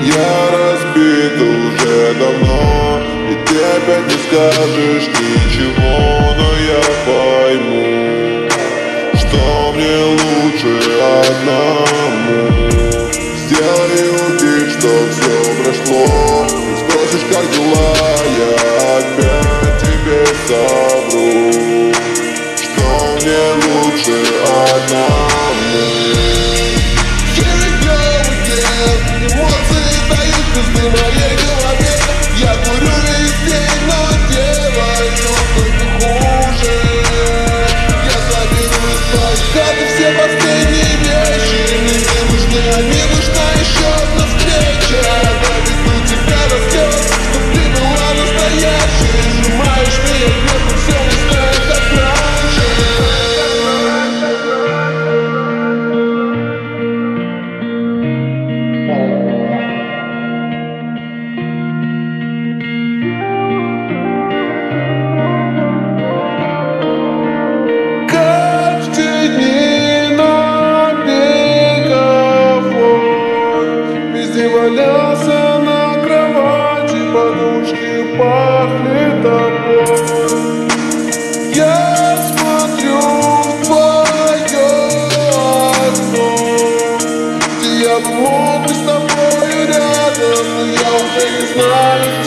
Я разбит уже давно, и ты опять не скажешь ничего. Но я пойму, что мне лучше одному. Сделаю вид, что все прошло, и спросишь, как дела, я опять тебе совру, что мне лучше одному. Эмоции дают пизды моей голове. Я курю весь день, но делаю только хуже. Я заберу из твоей хаты все последние вещи. Мне не нужны, а не нужна еще одна встреча. Доведу тебя до слез, чтоб ты была настоящей. Сжимаешь меня вверху, все не знаю, как раньше. Валялся на кровати, подушки пахли тобой. Я смотрю в твое окно, где я мог быть с тобою рядом, но я уже не знаю.